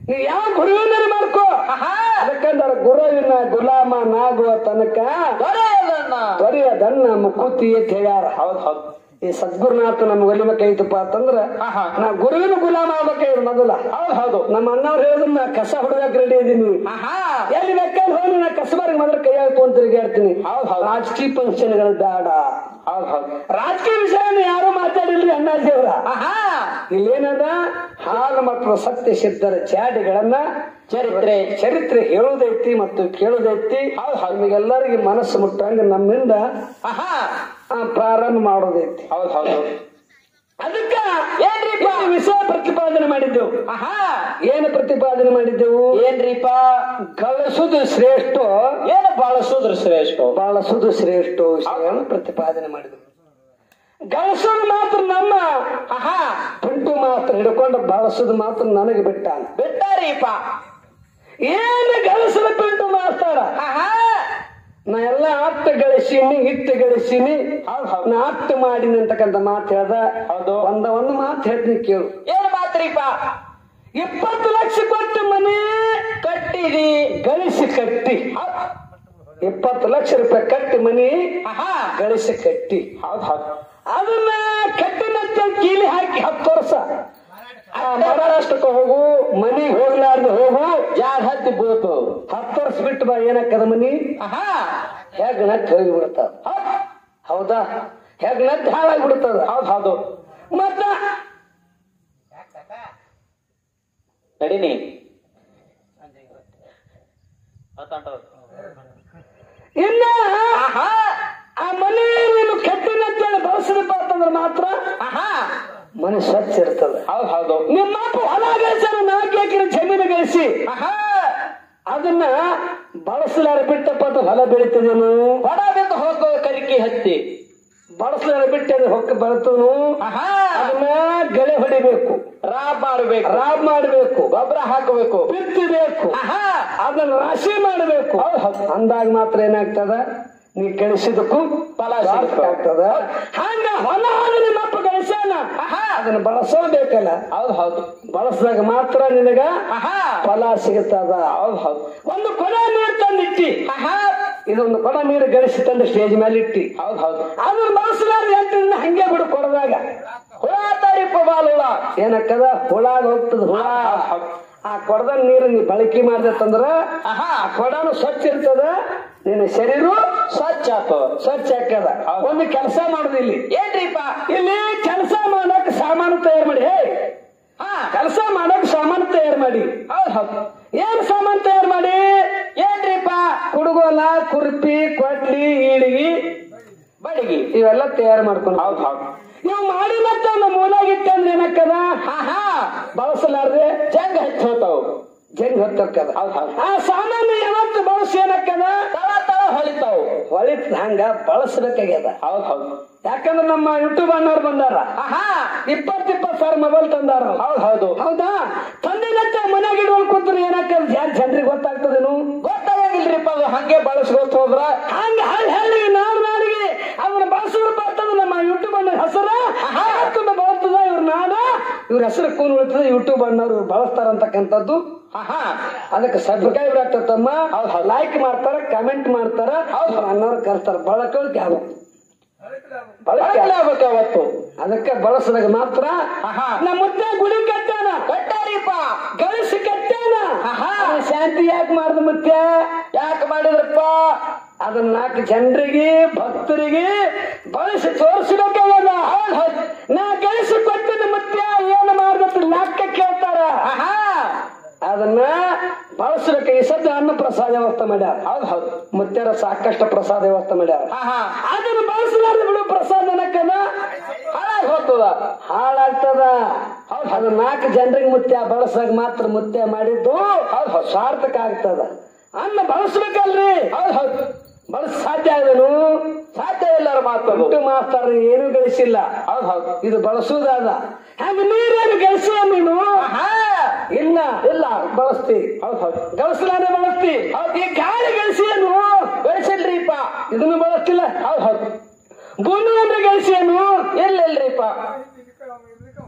ನೀ ಯಾವ ಗುರುವಿನ ಮಾಡ್ಕೋ. ಅದಕ್ಕಂದ್ರೆ ಗುರುವಿನ ಗುಲಾಮ ನಾಗುವ ತನಕ ದೊರೆಯದನ್ನ ಮುಕುತಿ ಅಂತ ಹೇಳ್ಯಾರ. ಹೌದ್ ಹೌದು. ಈ ಸದ್ಗುರುನಾಥ ನಮ್ಗೆ ಒಲಿಬೇಕಾಯ್ತಪ್ಪ ಅಂತಂದ್ರ ನಾ ಗುರುವಿನ ಗುಲಾಮ ಆಗ್ಬೇಕಾಯ್ತು ಮೊದಲ. ಹೌದ್ ಹೌದು. ನಮ್ಮ ಅಣ್ಣವ್ರು ಹೇಳಿದ್ರ ಕಸ ಹುಡುಗಕ್ಕೆ ರೆಡಿ ಇದೀನಿ. ಎಲ್ಲಿ ಬೇಕಾದ್ರೆ ಹೋಗಿ ನಾ ಕಸಬಾರಿಗೆ ಮೊದಲು ಕೈ ಹಾಕು ಅಂತ ತಿರುಗಾಡ್ತೀನಿ. ರಾಜಕೀಯ ಫಂಕ್ಷನ್ಗಳು ಬೇಡ. ಹೌದ್ ಹೌದು. ರಾಜಕೀಯ ವಿಷಯನ ಯಾರು ಮಾತಾಡಿಲ್ರಿ ಅಣ್ಣಾಜಿಯವರ. ಇಲ್ಲೇನದ ಹಾಲು ಮತ್ತು ಸತ್ಯ ಸಿದ್ಧರ ಚಾಡಿಗಳನ್ನ ಚರಿತ್ರೆ ಚರಿತ್ರೆ ಹೇಳುವುದೈತಿ ಮತ್ತು ಕೇಳುವುದೈತಿ. ನಿಮಗೆಲ್ಲರಿಗೆ ಮನಸ್ಸು ಮುಟ್ಟಂಗ ನಮ್ಮಿಂದ ಪ್ರಾರಂಭ ಮಾಡೋದೈತಿ. ಹೌದ್ ಹೌದು. ಅದಕ್ಕ ಏನ್ರಿಪ್ಪ ವಿಷಯ ಪ್ರತಿಪಾದನೆ ಮಾಡಿದ್ದೆವು. ಏನು ಪ್ರತಿಪಾದನೆ ಮಾಡಿದ್ದೆವು? ಏನ್ರಿಪ್ಪ? ಗಳಿಸುದು ಶ್ರೇಷ್ಠ, ಏನು ಬಾಳಸುದ್ರ ಶ್ರೇಷ್ಠ. ಬಾಳಸುದು ಶ್ರೇಷ್ಠ ವಿಷಯವನ್ನು ಪ್ರತಿಪಾದನೆ ಮಾಡಿದೆವು. ಗಳಿಸೋದು ಮಾತ್ರ ನಮ್ಮ ಪುಂಟು ಮಾತ್ರ ಹಿಡ್ಕೊಂಡು ಬಳಸೋದು ಮಾತ್ರ ನನಗೆ ಬಿಟ್ಟ ಬಿಟ್ಟಾರೀಪ. ಏನು ಗಳಿಸಲು ಪಿಂಟು ಮಾಸ್ತಾರ? ನಾ ಎಲ್ಲ ಆತ್ತ ಗಳಿಸೀನಿ ಇಟ್ಟು ಗಳಿಸೀನಿ ನಾ ಆತ್ತ ಮಾಡೀನಿ ಅಂತಕ್ಕಂಥ ಮಾತು ಹೇಳ್ದ. ಹೌದು. ಒಂದ ಒಂದು ಮಾತು ಹೇಳ್ತೀನಿ ಕೇಳು. ಏನ್ ಮಾತ್ರಿಪ? ಇಪ್ಪತ್ತು ಲಕ್ಷ ಕೊಟ್ಟು ಮನೆ ಕಟ್ಟಿದಿ, ಗಳಿಸಿ ಕಟ್ಟಿ. ಇಪ್ಪತ್ತು ಲಕ್ಷ ರೂಪಾಯಿ ಕಟ್ಟಿ ಮನಿ ಗಳಿಸಿ ಕಟ್ಟಿ. ಹೌದ್ ಹೌದು. ಅದನ್ನ ಕಟ್ಟಿನಂತ ಕೀಲಿ ಹಾಕಿ ಹತ್ತು ವರ್ಷ ಮಹಾರಾಷ್ಟ್ರಕ್ಕೆ ಹೋಗು, ಮನಿ ಹೋಗ್ಲಾರ್ದು ಹೋಗು, ಜಾರ್ ಹತ್ತಿ ಬೀಳ್ತು. ಹತ್ತು ವರ್ಷ ಬಿಟ್ಟು ಬಾ, ಏನಕ್ಕದ ಮನಿ ಹೇಗ್ ನಟ್ಟು ಹೋಗಿ ಬಿಡ್ತದ. ಹೌದಾ? ಹೇಗ್ ನಟ್ಟು ಹಾಳಾಗಿ ಬಿಡ್ತದ. ಹೌದ್ ಹೌದು. ಮತ್ತ ನಡೀನಿ ಇನ್ನ ಆ ಮನೆ ನೀನು ಕಟ್ಟಿನಂತೇಳಿ ಬಳಸದಪ್ಪ ಅಂತಂದ್ರೆ ಮಾತ್ರ ಮನೆ ಸ್ವಚ್ಛ ಇರ್ತದೆ. ಹೌದ್ ಹೌದು. ನಿಮ್ಮ ಅಪ್ಪ ಹೊಲ ಗಳಿಸ್ಯಾರ, ನಾಲ್ಕು ಎಕರೆ ಜಮೀನು ಗಳಿಸಿ ಅದನ್ನ ಬಳಸಲಾರ ಬಿಟ್ಟಪ್ಪ ಅಂತ ಹೊಲ ಬೆಳಿತದೇನು? ಹೊಡ ಬಿದ್ದು ಹೋಗೋ ಕರಿಕೆ ಹತ್ತಿ ಬಳಸಲಾರ ಬಿಟ್ಟು ಅದು ಹೊಕ್ಕ ಬೆಳತನು. ಅದನ್ನ ಗಳೆ ಹೊಡಿಬೇಕು, ರಾಬ್ ಮಾಡಬೇಕು, ರಾಬ್ ಮಾಡಬೇಕು, ಗೊಬ್ಬರ ಹಾಕಬೇಕು, ಬಿತ್ತಬೇಕು, ಅದನ್ನ ರಾಶಿ ಮಾಡಬೇಕು. ಅಂದಾಗ ಮಾತ್ರ ಏನಾಗ್ತದ? ನೀ ಗಳಿಸಿದಕ್ಕೂ ಫಲ ಆಗ್ತದ. ಹಂಗ ಹೊಲ ಆದ ನಿಮ್ಮಪ್ಪ ಗಳಿಸ್ಯಾನ, ಅದನ್ನ ಬಳಸೋಬೇಕಲ್ಲ. ಹೌದ್ ಹೌದು. ಬಳಸಿದಾಗ ಮಾತ್ರ ನಿನಗ ಫಲ ಸಿಗುತ್ತದ. ಹೌದ್ ಹೌದು. ಒಂದು ಕೊಡ ನೀರು ತಂದಿಟ್ಟಿ, ಇದೊಂದು ಕೊಡ ನೀರು ಗಳಿಸಿ ತಂದು ಸ್ಟೇಜ್ ಮೇಲೆ ಇಟ್ಟಿ. ಹೌದ್ ಹೌದು. ಅದನ್ನ ಬಳಸಲಾರ ಎಂಟಿಂದ ಹಂಗೆ ಬಿಡು ಕೊಡದಾಗ ಹುಳ ತಾರಿಪ್ಪ ಬಾಲ್ ಹುಳ ಏನಕ್ಕದ? ಹುಳ ಹೋಗ್ತದ. ಹುಳ ಆ ಕೊಡದ ನೀರು ನೀ ಬಳಕೆ ಮಾಡ್ದತ್ತಂದ್ರ ಆ ಕೊಡನು ಸ್ವಚ್ಛ ಇರ್ತದ, ನಿನ್ನ ಶರೀರ ಸ್ವಚ್ಛ ಆತು, ಸ್ವಚ್ಛ ಹಾಕದ. ಒಂದು ಕೆಲಸ ಮಾಡುದು ಇಲ್ಲಿ. ಏನ್ರಿಪ್ಪ? ಇಲ್ಲಿ ಕೆಲಸ ಮಾಡಕ್ ಸಾಮಾನು ತಯಾರು ಮಾಡಿ. ಹೇ ಕೆಲಸ ಮಾಡಕ್ ಸಾಮಾನು ತಯಾರು ಮಾಡಿ. ಹೌದ್ ಹೌದು. ಏನ್ ಸಾಮಾನು ತಯಾರು ಮಾಡಿ? ಏನ್ರಿಪ್ಪ? ಕುಡುಗೋಲ, ಕುರ್ಪಿ, ಕೊಡ್ಲಿ, ಈಳಿಗಿ, ಬಡಿಗಿ ಇವೆಲ್ಲ ತಯಾರು ಮಾಡ್ಕೊಂಡು. ಹೌದ್ ಹೌದು. ನೀವು ಮಾಡಿ ಮತ್ತ ಮೂಲಾಗಿಟ್ಟಂದ್ರೆ ಏನಕ್ಕದ? ಬಳಸಲಾರ್ದೆ ಜಂಗ್ ಹಚ್ಚಿ ಹೋತಾವ್, ಜಂಗ್ ಹೊತ್ತಕ್ಕದ. ಆ ಸಾಮಾನು ಯಾವತ್ತು ಬಳಸಿ ಏನಕ್ಕದ? ತಳ ತಳ ಹೊಳಿತಾವ್, ಹೊಳಿತ ಹಂಗ ಬಳಸಬೇಕಾಗ್ಯದ. ಹೌದ್ ಹೌದು. ಯಾಕಂದ್ರೆ ನಮ್ಮ ಯೂಟ್ಯೂಬ್ ಅಣ್ಣವ್ರು ಬಂದಾರ, ಇಪ್ಪತ್ ಇಪ್ಪತ್ ಸಾವಿರ ಮೊಬೈಲ್ ತಂದಾರ. ಹೌದ್ ಹೌದು. ಹೌದಾ? ತಂದಿನಂತ ಮನೆಗೆ ಇಡುವಲ್ ಕೂತ್ರು ಏನಕ್ಕದ? ಯಾರು ಜನರಿಗೆ ಗೊತ್ತಾಗ್ತದೇನು? ಗೊತ್ತಾಗಂಗಿಲ್ರಿಪ್ಪ. ಅದು ಹಂಗೆ ಬಳಸ್ಕೊತ ಹೋದ್ರ ಹಂಗ ಹಳ್ಳಿ ಹಳ್ಳಿಗೆ ನಾಡು ನಾಡಿಗೆ ಅದನ್ನ ಬಳಸೋರು ಬರ್ತದ. ನಮ್ಮ ಯೂಟ್ಯೂಬ್ ಅಣ್ಣ ಹೆಸರ ಬಳಸ್ತದ, ಇವ್ರ ನಾಡ ಇವ್ರ ಹೆಸರು ಕೂನ್ ಉಳಿತದ. ಯೂಟ್ಯೂಬ್ ಅಣ್ಣವ್ರು ಬಳಸ್ತಾರಂತಕ್ಕಂಥದ್ದು. ಅದಕ್ಕೆ ಸಬ್ಸ್ಕ್ರೈಬ್ ಆಗ್ತಮ್ಮ, ಲೈಕ್ ಮಾಡ್ತಾರ, ಕಮೆಂಟ್ ಮಾಡ್ತಾರ, ಅಣ್ಣವ್ರು ಕರ್ತಾರ. ಬಳಕೆ ಯಾವ ಬಳಕೆ ಅವತ್ತು ಅದಕ್ಕೆ ಬಳಸಿದಾಗ ಮಾತ್ರ. ನಮ್ಮ ಮುದ್ದೆ ಗುಡಿ ಕಟ್ಟಾನ, ಕಟ್ಟಾರಿಪ್ಪ, ಗಳಿಸಿ ಕಟ್ಟಾನ. ಶಾಂತಿ ಯಾಕೆ ಮಾಡ್ದ ಮುತ್ಯ? ಯಾಕೆ ಮಾಡಿದ್ರಪ್ಪ? ಅದನ್ನ ನಾಲ್ಕು ಜನರಿಗೆ ಭಕ್ತರಿಗೆ ಬಳಸಿ ತೋರಿಸಬೇಕಾಗ್ಯದ. ನಾ ಗಳಿಸಿ ಕೊಟ್ಟಿನ ಮುತ್ಯ ಏನು ಮಾಡ್ಬೇಕು ನಾಲ್ಕ ಕೇಳ್ತಾರ. ಅದನ್ನ ಬಳಸಬೇಕು. ಈ ಸದ್ಯ ಅನ್ನ ಪ್ರಸಾದ ವ್ಯವಸ್ಥೆ ಮಾಡ್ಯಾರ. ಹೌದ್ ಹೌದು. ಮುತ್ಯಾರ ಸಾಕಷ್ಟು ಪ್ರಸಾದ ವ್ಯವಸ್ಥೆ ಮಾಡ್ಯಾರ. ಅದನ್ನ ಬಳಸಲಾರ್ದು ಬಿಡು ಪ್ರಸಾದ ಅನ್ನಕ್ಕದ ಹಾಳಾಗಿ ಹೋಗ್ತದ, ಹಾಳಾಗ್ತದ. ಅದು ನಾಲ್ಕು ಜನರಿಗೆ ಮುತ್ಯ ಬಳಸಾಗ ಮಾತ್ರ ಮುತ್ಯ ಮಾಡಿದ್ದು ಸಾರ್ಥಕ ಆಗ್ತದ. ಅನ್ನ ಬಳಸ್ಬೇಕಲ್ರಿ. ಹೌದ್ ಹೌದು. ಬಳಸ ಸಾಧ್ಯ ಆದನು? ಸಾಧ್ಯ ಇಲ್ಲಾರ ಮಾತು ಮಾಸ್ತಾರ ಏನು ಗಳಿಸಿಲ್ಲ. ಹೌದ್ ಹೌದು. ಇದು ಬಳಸುವುದಾದ. ಹಂಗ ನೀರೇನು ಗಳಿಸಿ ನೀನು? ಇಲ್ಲ ಇಲ್ಲ ಬಳಸ್ತಿ. ಹೌದ್ ಹೌದು. ಗಳಿಸಲಾರೆ ಬಳಸ್ತಿ. ಈ ಗಾಳಿ ಗಳಿಸಿಯೇನು? ಗಳಿಸಿಲ್ರಿಪ್ಪ. ಇದನ್ನು ಬಳಸ್ತಿಲ್ಲ. ಹೌದ್ ಹೌದು. ಭೂಮಿ ಅಂದ್ರೆ ಗಳಿಸಿಯೇನು? ಎಲ್ಲೆಲ್ರಿಪ್ಪ?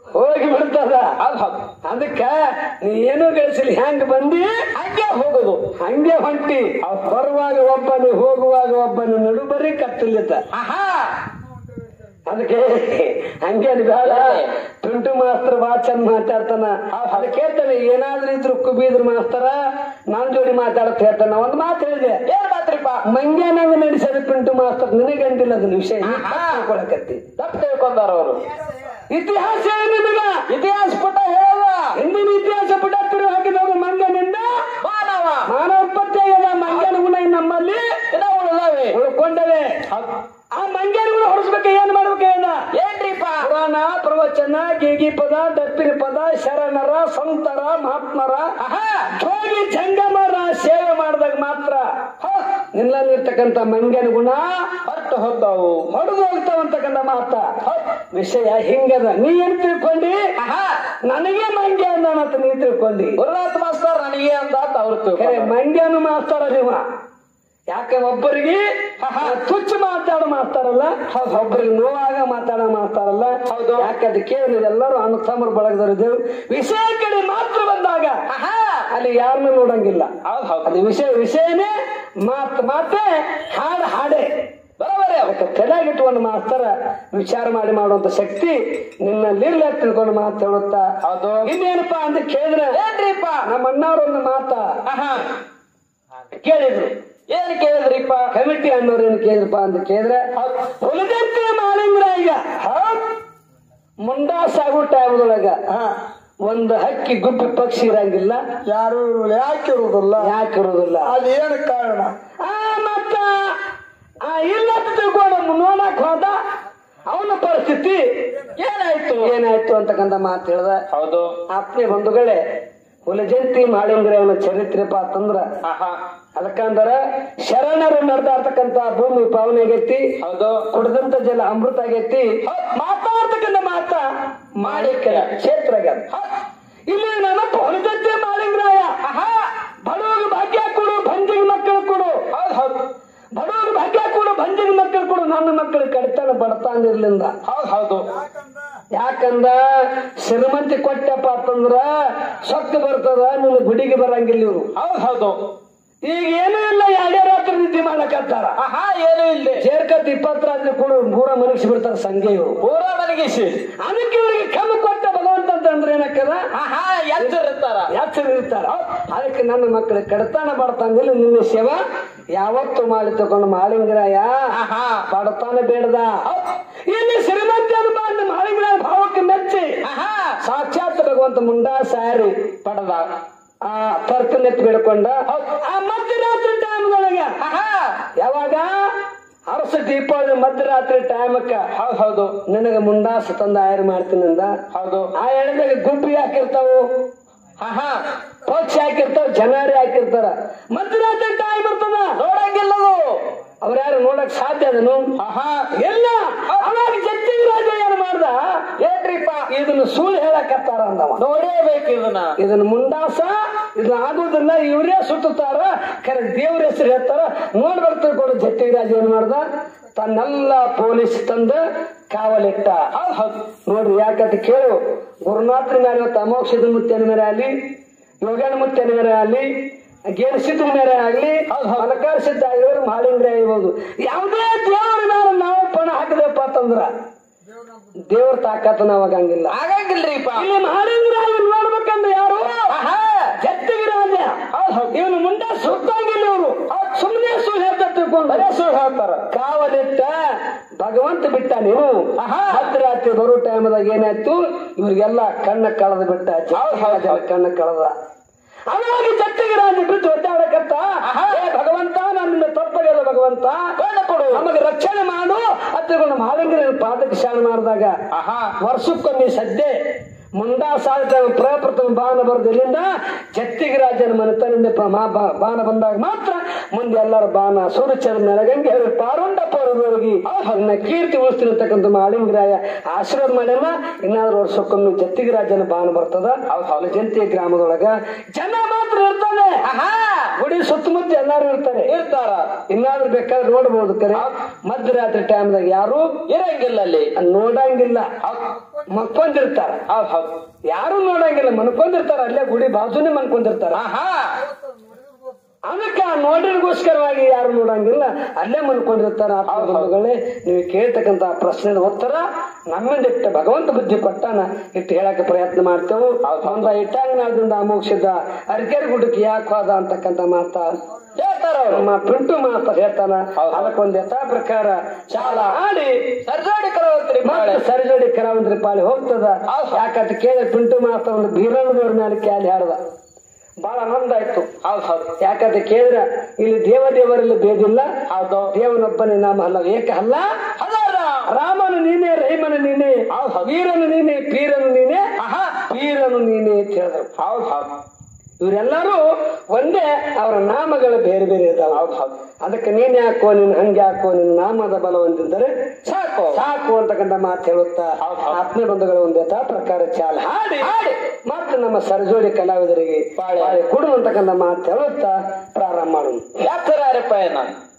ಹೋಗಿ ಬಿಡ್ತದ. ಹೌದ್ ಹೌದು. ಅದಕ್ಕ ನೀ ಏನೂ ಗಳಿಸಲಿ, ಹೆಂಗ್ ಬಂದಿ ಹಂಗೆ ಹೋಗುದು, ಹಂಗೆ ಹೊಂಟಿ. ಬರುವಾಗ ಒಬ್ಬನು ಹೋಗುವಾಗ ಒಬ್ಬನು ನಡು ಬರೀ ಕತ್ತಲಿದ್ದ. ಆಹಾ ಅದಕ್ಕೆ ಹಂಗೇನು ಬೇಡ. ಪಿಂಟು ಮಾಸ್ತರ್ ಬಾ ಚಂದ ಮಾತಾಡ್ತಾನ. ಅದಕ್ಕೆ ಹೇಳ್ತಾನೆ, ಏನಾದ್ರೂ ಇದ್ರು ಕುಬಿದ್ರು ಮಾಸ್ತರ ನನ್ ಜೋಡಿ ಮಾತಾಡತ್ ಹೇಳ್ತಾನ. ಒಂದ್ ಮಾತು ಹೇಳಿದೆ, ಏನ್ ಮಾತ್ರಿಪ್ಪ? ಮಂಗ್ಯಾನಂಗ ನಡೆಸೋದು ಪಿಂಟು ಮಾಸ್ತರ್, ನಿನಗೆ ಅಂದಿಲ್ಲ ಅದನ್ನ ವಿಷಯ ತಿಳ್ಕೊಳಕತ್ತಿ. ತಪ್ಪು ತಿಳ್ಕೊಂಡಾರ ಅವರು. ಇತಿಹಾಸ ನಿಮಗ ಇತಿಹಾಸ ಪುಟ ಹೇಳುವ, ಹಿಂದಿನ ಇತಿಹಾಸ ಪುಟ ತಿರು ಹಾಕಿದವರು ಮಂಗ್ಯನಿಂದ ಮಾನವ ಮಾನವ ಉತ್ಪತ್ತಿ ಆಗ್ಯದ. ಮಂಗ್ಯನ ಗುಣ ನಮ್ಮಲ್ಲಿ ಇನ್ನ ಉಳಿದಾವೆ, ಉಳ್ಕೊಂಡವೆ. ಆ ಮಂಗ್ಯನ ಗುಣ ಹೊಡಿಸ್ಬೇಕ ಏನ್ ಮಾಡ್ಬೇಕು ಹೇಳ? ಏನ್ರಿಪ್ಪ? ಪುರಾಣ, ಪ್ರವಚನ, ಗೀಗಿ ಪದ, ಡಪ್ಪಿನ ಪದ, ಶರಣರ, ಸಂತರ, ಮಹಾತ್ಮರ, ಜೋಗಿ ಜಂಗಮರ ಸೇವೆ ಮಾಡಿದಾಗ ಮಾತ್ರ ನಿನ್ನಲ್ಲಿರ್ತಕ್ಕಂಥ ಮಂಗ್ಯನ ಗುಣ ಹೊರಟು ಹೋಗ್ತಾವು, ಹೊಡೆದು ಹೋಗ್ತಾವಂತಕ್ಕಂಥ ಮಾತ ವಿಷಯ ಹಿಂಗದ. ನೀ ಏನ್ ತಿಳ್ಕೊಂಡಿ? ನನಗೆ ಮಂಗ್ಯ ಅಂದಾನಂತ ನೀ ತಿಳ್ಕೊಂಡಿ. ಗುರುನಾಥ ಮಾಸ್ತರ್ ನನಗೆ ಅಂದಾತ ಅವ್ರು ತಿಳ್ಕೊಂಡ್ರು. ಮಂಗ್ಯನು ಮಾಸ್ತಾರ ನೀವ. ಯಾಕೆ ಒಬ್ಬರಿಗೆ ತುಚ್ಚ ಮಾತಾಡ ಮಾತಾರಲ್ಲ, ಒಬ್ಬರಿಗೆ ನೋವಾಗ ಮಾತಾಡ ಮಾತಾರಲ್ಲ. ಹೌದು. ಯಾಕೆ ಅದಕ್ಕೆ ಎಲ್ಲರೂ ಅನುಸಮರ ಬಳಗದವ್ರಿದ್ದೇವೆ. ವಿಷಯ ಕಡೆ ಮಾತ್ರ ಬಂದಾಗ ಅಲ್ಲಿ ಯಾರನ್ನ ನೋಡಂಗಿಲ್ಲ. ಅದು ವಿಷಯ ವಿಷಯನೇ, ಮಾತು ಮಾತೇ, ಹಾಡು ಹಾಡೇ. ಬರೋಬರೇ. ಅದಕ್ಕೆ ತಲೆಗಿಟ್ಕೊಂಡು ಮಾಸ್ತರ ವಿಚಾರ ಮಾಡಿ ಮಾಡುವಂತ ಶಕ್ತಿ ನಿನ್ನಲ್ಲಿರ್ಲಿ ಅಂತ ತಿಳ್ಕೊಂಡು ಮಾತಾಡುತ್ತಾ. ಹೌದು. ಇನ್ನೇನಪ್ಪಾ ಅಂತ ಕೇಳಿದ್ರೆ, ಏನ್ರಿಪ್ಪ? ನಮ್ಮ ಅಣ್ಣವ್ರೊಂದು ಮಾತ ಕೇಳಿದ್ರು. ಏನ್ ಕೇಳಿದ್ರಿಪ್ಪ? ಕಮಿಟಿ ಅನ್ನೋರು ಏನ್ ಕೇಳಿದ್ರಪ್ಪ ಅಂತ ಕೇಳಿದ್ರೆ, ಹೊಲದಂತೆ ಮಾಲಿಂಗ್ರ ಈಗ ಮುಂಡಾಸಾಗೋ ಟೈಮ್ದೊಳಗ ಒಂದು ಹಕ್ಕಿ ಗುಬ್ಬಿ ಪಕ್ಷಿ ಇರಂಗಿಲ್ಲ, ಯಾರು ಯಾಕೆ ಇರುವುದಿಲ್ಲ, ಯಾಕೆ ಇರುವುದಿಲ್ಲ? ಅದೇನು ಕಾರಣ? ಆ ಮತ್ತ ಆ ಇಲ್ಲ ತಿಳ್ಕೊಂಡು ನೋಡಕ್ ಹೋದ ಅವನ ಪರಿಸ್ಥಿತಿ ಏನಾಯ್ತು ಏನಾಯ್ತು ಅಂತಕ್ಕಂಥ ಮಾತು ಹೇಳ್ದ. ಹೌದು. ಆತ್ಮೀಯ ಬಂಧುಗಳೇ, ಹುಲಜಂತಿ ಮಾಳಿಂಗ್ರ ಅವನ ಚರಿತ್ರೆಪ್ಪ ಅಂತಂದ್ರ ಅದಕ್ಕಂದ್ರ ಶರಣರು ನಡೆದಾಡ್ತಕ್ಕಂತ ಭೂಮಿ ಪಾವನೆ ಆಗೈತಿ. ಹೌದು. ಕುಡಿದಂತ ಜಲ ಅಮೃತ ಆಗೈತಿ. ಮಾತಾಡ್ತಕ್ಕಂಥ ಮಾತ ಮಾಣಿಕ್ಯ ಕ್ಷೇತ್ರ ಆಗ್ಯದ. ಇಲ್ಲಿ ನನ್ನಪ್ಪ ಹುಲಜಂತಿ ಮಾಳಿಂಗ್ರಾಯ ಬಡವರಿಗೆ ಭಾಗ್ಯ ಕೊಡು, ಭಂಜಿಗೆ ಮಕ್ಕಳು ಕೊಡು. ಹೌದು ಹೌದು. ಬಡವರಿಗೆ ಭಾಗ್ಯ ಕೊಡು, ಭಂಜಿಗೆ ಮಕ್ಕಳು ಕೊಡು. ನನ್ನ ಮಕ್ಕಳು ಕಡಿತಾನ ಬಡತಾನ ಇರ್ಲಿಂದ. ಹೌದು ಹೌದು. ಯಾಕಂದ ಶ್ರೀಮಂತಿ ಕೊಟ್ಟಪ್ಪ ಅಂತಂದ್ರ ಸೊಕ್ಕ ಬರ್ತದ, ನಿನ್ನ ಗುಡಿಗೆ ಬರಂಗಿಲ್ಲ ಇವ್ರು. ಹೌದು ಹೌದು. ಈಗ ಏನೂ ಇಲ್ಲ, ಎರಡೇ ರಾತ್ರಿ ನಿದ್ದೆ ಮಾಡಕತ್ತಾರ. ಆಹಾ ಏನು ಇಲ್ಲದೆ ಸೇರ್ಕತ್ ಇಪ್ಪತ್ತು ರಾತ್ರಿ ಕೂಡ ಮೂರ ಮನಗಿಸಿ ಬಿಡ್ತಾರ ಸಂಘೆ ಇವರು. ಪೂರ ಮನಗಿಸಿ ಅದಕ್ಕೆ ಇವರಿಗೆ ಕಮ್ಮಿ ಕೊಟ್ಟ ಭಗವಂತ ಅಂತಂದ್ರೆ ಏನಕ್ಕದ? ಆಹಾ ಎಚ್ಚರಿರ್ತಾರ, ಎಚ್ಚರ ಇರ್ತಾರ. ಅದಕ್ಕೆ ನನ್ನ ಮಕ್ಕಳು ಕಡತಾನ ಬಡತಾನಿಲ್ಲ, ನಿನ್ನ ಸೇವಾ ಯಾವತ್ತು ಮಾಡಿ ತಗೊಂಡು ಮಾಳಿಂಗರಾಯ ಬಡತಾನ ಬೇಡದ. ಇಲ್ಲಿ ಶ್ರೀಮಂತಿ ಅನುಭವ ಮಾಳಿಂಗರಾಯ ಭಾವಕ್ಕೆ ಮೆಚ್ಚಿ ಸಾಕ್ಷಾತ್ ಭಗವಂತ ಮುಂಡಾ ಸಾರಿ ಪಡೆದ. ಆ ತರ್ಕನೆತ್ ಬೇಡ್ಕೊಂಡ ಆ ಮಧ್ಯರಾತ್ರಿ ಟೈಮ್ದೊಳಗ ಯಾವಾಗ ಅರಸ ದೀಪಾವಳಿ ಮಧ್ಯರಾತ್ರಿ ಟೈಮಕ್ಕ ಹೌದು ಹೌದು ನಿನಗ ಮುಂಡಾಸ ತಂದ ಆಯರ್ ಮಾಡ್ತೀನಿಂದ. ಹೌದು. ಆ ಎಳೆದಾಗ ಗುಬ್ಬಿ ಹಾಕಿರ್ತಾವು, ಆಹಾ ಪಕ್ಷಿ ಹಾಕಿರ್ತಾವ, ಜನಾರಿ ಹಾಕಿರ್ತಾರ. ಮಧ್ಯರಾತ್ರಿ ಟೈಮ್ ಇರ್ತದ, ನೋಡಂಗಿಲ್ಲದು. ಅವ್ರ್ಯಾರು ನೋಡಕ್ ಸಾಧ್ಯ ಅದನು? ಆಹಾ ಎಲ್ಲ. ಅವಾಗ ಜತ್ತಿಗೆ ರಾಜ ಏನ್ ಮಾಡ್ದ? ಏನ್ರಿಪ್ಪ? ಇದನ್ನ ಸುಳ್ಳು ಹೇಳಕತ್ತಾರ ಅಂದವ. ನೋಡೇಬೇಕು ಇದನ್ನ. ಇದನ್ನ ಮುಂಡಾಸ ಇದನ್ನ ಆಗುದಿಲ್ಲ, ಇವರೇ ಸುತ್ತಾರ, ಖರೆ ದೇವ್ರ ಹೆಸರು ಹೇಳ್ತಾರ. ನೋಡ್ಬೇಕು ತಿಳ್ಕೊಂಡು ಜತ್ತಿಗೆ ರಾಜ ಏನ್ ಮಾಡ್ದ? ತನ್ನೆಲ್ಲ ಪೊಲೀಸ್ ತಂದ ಕಾವಲಿಟ್ಟ. ನೋಡ್ರಿ ಯಾಕಂತ ಕೇಳು, ಗುರುನಾಥನ ಮೇಲೆ ಇವತ್ತು ಅಮೋಕ್ಷದ ಮುತ್ತೇನ ಮೇಲೆ ಆಗ್ಲಿ, ಯೋಗನ ಮುತ್ತೇನ ಮೇಲೆ ಆಗ್ಲಿ, ಗೇರು ಸಿದ್ಧ ಮೇಲೆ ಆಗ್ಲಿ, ಮಲಕಾರ ಸಿದ್ಧ ಆಗಿರೋರು ಮಾಳಿಂಗ್ರೆ ಆಗ್ಬೋದು. ಯಾವುದೇ ದೇವರ ಮೇಲೆ ನಾವು ಪಣ ಹಾಕಿದೆಪ್ಪ ಅಂತಂದ್ರ ದೇವ್ರ ತಾಕತ್ ನಾವಾಗಂಗಿಲ್ಲ, ಆಗಂಗಿಲ್ರಿಪ್ಪ. ಇಲ್ಲಿ ಮಾಳಿಂಗ್ರಾಯ ನೋಡ್ಬೇಕಂದ್ರೆ ಯಾರು? ಜತ್ತಿಗೆ ರಾಜ. ಇವನು ಮುಂದೆ ಸುತ್ತಾಗಿಲ್ಲ, ಇವರು ಸುಮ್ಮನೆ ಸುಳ್ಳು ಹೇಳ್ತಾ ತಿಳ್ಕೊಂಡು ಸುಳ್ಳು ಹೇಳ್ತಾರ. ಕಾವಲಿಟ್ಟ ಭಗವಂತ ಬಿಟ್ಟ. ನೀವು ಮಧ್ಯರಾತ್ರಿ ಬರೋ ಟೈಮ್ದಾಗ ಏನಾಯ್ತು, ಇವ್ರಿಗೆಲ್ಲ ಕಣ್ಣ ಕಳೆದು ಬಿಟ್ಟ. ಕಣ್ಣ ಕಳೆದ. ಅವಾಗ ಜತ್ತಿಗೆ ರಾಜ ಬಿಟ್ಟು ಒದ್ದಾಡಕತ್ತ, ಭಗವಂತ ನನ್ನ ತಪ್ಪಾಗ್ಯದ, ಭಗವಂತ ಕೊಡು, ನಮಗೆ ರಕ್ಷಣೆ ಮಾಡು ಅತ್ತಗೊಂಡು ಮಾಳಿಂಗ್ರ ಪಾದಕ್ಕೆ ಶಾಣ ಮಾಡಿದಾಗ ವರ್ಷಕ್ಕೊಮ್ಮೆ ಸದ್ದೆ ಮುಂಡಾ ಸಾಲ ಪ್ರಪ್ರಥಮ ಬಾಣ ಬರೋದು. ಇಲ್ಲಿಂದ ಜತ್ತಿಗೆ ರಾಜನ ಮನೆತನಿಂದ ಬಾಣ ಬಂದಾಗ ಮಾತ್ರ ಮುಂದೆ ಎಲ್ಲರ ಬಾಣ ಸೂರ್ಯಚಂದ್ರ ನೆಲಗಂಗೆ ಪಾರುಂಡ ಪೌರ ಕಾಲದವರೆಗೆ ನನ್ನ ಕೀರ್ತಿ ಉಳಿಸ್ತಿರತಕ್ಕಂಥ ಮಾಳಿಂಗರಾಯ ಆಶೀರ್ವಾದ ಮಾಡ್ಯಾನ. ಇನ್ನಾದ್ರೂ ವರ್ಷಕ್ಕೊಮ್ಮೆ ಜತ್ತಿಗೆ ರಾಜನ ಬಾನ ಬರ್ತದ. ಅವ್ರು ಜಂತಿ ಗ್ರಾಮದೊಳಗ ಜನ ಮಾತ್ರ ಇರ್ತಾನೆ. ಗುಡಿ ಸುತ್ತಮುತ್ತ ಎಲ್ಲಾರು ಇರ್ತಾರೆ ಇರ್ತಾರ. ಇನ್ನಾದ್ರೂ ಬೇಕಾದ್ರೆ ನೋಡ್ಬೋದು. ಕರೆ ಮಧ್ಯರಾತ್ರಿ ಟೈಮ್ದಾಗ ಯಾರು ಇರಂಗಿಲ್ಲ ಅಲ್ಲಿ, ನೋಡಂಗಿಲ್ಲ, ಮಕ್ಕೊಂದಿರ್ತಾರ. ಯಾರು ನೋಡಂಗಿಲ್ಲ, ಮನ್ಕೊಂಡಿರ್ತಾರ. ಅಲ್ಲೇ ಗುಡಿ ಬಾಜುನೇ ಮನ್ಕೊಂಡಿರ್ತಾರ. ಅದಕ್ಕೆ ನೋಡಿಗೋಸ್ಕರವಾಗಿ ಯಾರು ನೋಡಂಗಿಲ್ಲ, ಅಲ್ಲೇ ಮನ್ಕೊಂಡಿರ್ತಾರ. ಆತ್ಮಗಳೇ, ನೀವು ಕೇಳ್ತಕ್ಕಂತ ಪ್ರಶ್ನೆ ಉತ್ತರ ನಮ್ಮಿಂದ ಇಟ್ಟ ಭಗವಂತ ಬುದ್ಧಿ ಕೊಟ್ಟಾನ ಇಟ್ಟು ಹೇಳಕ್ಕೆ ಪ್ರಯತ್ನ ಮಾಡ್ತೇವೆ. ಒಂದ ಇಟ್ಟಾಂಗನಾದಿಂದ ಅಮೋಕ್ಷದ ಅರ್ಕೆರೆ ಗುಡ್ಡಕ್ಕೆ ಯಾಕೆ ಹೋದ ಅಂತಕ್ಕಂಥ ಮಾತ ಹೇಳ್ತಾರ. ನಮ್ಮ ಪಿಂಟು ಮಾತ ಹೇಳ್ತಾನ. ಅದಕ್ಕೊಂದ್ ಯಥಾ ಪ್ರಕಾರ ಚಾಲ ಆಡಿ ಸರ್ಜೋಡಿ ಕರಾವಂತ್ರಿ ಸರ್ಜೋಡಿ ಕರಾವಂತ್ರಿ ಪಾಳಿ ಹೋಗ್ತದ. ಯಾಕಂತ ಕೇಳಿ ಪಿಂಟು ಮಾತ ಒಂದು ಬೀರಣ್ಣದವ್ರ ಮೇಲೆ ಕ್ಯಾಲಿ ಹಾಡದ. ಬಹಳ ಆನಂದ ಆಯ್ತು. ಹೌದ್ ಹೌದು. ಯಾಕಂತ ಕೇಳಿದ್ರ ಇಲ್ಲಿ ದೇವ ದೇವರಲ್ಲಿ ಭೇದಿಲ್ಲ. ಹೌದು. ದೇವನೊಬ್ಬನೇ ನಾಮ ಅಲ್ಲ, ಏಕ ಅಲ್ಲ. ರಾಮನು ನೀನೇ, ರಹಿಮನು ನೀನೇ, ವೀರನು ನೀನೇ, ಪೀರನು ನೀನೇ, ಪೀರನು ನೀನೇ ಅಂತ ಹೇಳಿದ್ರು. ಹೌದ್ ಹೌದು. ಇವರೆಲ್ಲರೂ ಒಂದೇ, ಅವರ ನಾಮಗಳು ಬೇರೆ ಬೇರೆ ಇದಾವೆ. ಹೌದ್ ಹೌದು. ಅದಕ್ಕೆ ನೀನ್ ಯಾಕೋ, ನೀನ್ ಹಂಗೆ ಹಾಕೋ, ನಿನ್ನ ನಾಮದ ಬಲ ಹೊಂದಿದ್ದರೆ ಸಾಕು ಸಾಕು ಅಂತಕ್ಕಂಥ ಮಾತು ಹೇಳುತ್ತಾ ಆತ್ಮೀಯ ಬಂಧುಗಳ ಒಂದೇ ಪ್ರಕಾರ ಚಾಲ ಹಾಡಿ ಹಾಡಿ ಮತ್ತೆ ನಮ್ಮ ಸರ್ಜೋಡಿ ಕಲಾವಿದರಿಗೆ ಪಾಳೆ ಕೊಡುವಂತಕ್ಕಂಥ ಮಾತು ಹೇಳುತ್ತಾ ಪ್ರಾರಂಭ ಮಾಡೋಣ. ಯಾಕರಾರಪ್ಪ ಏನ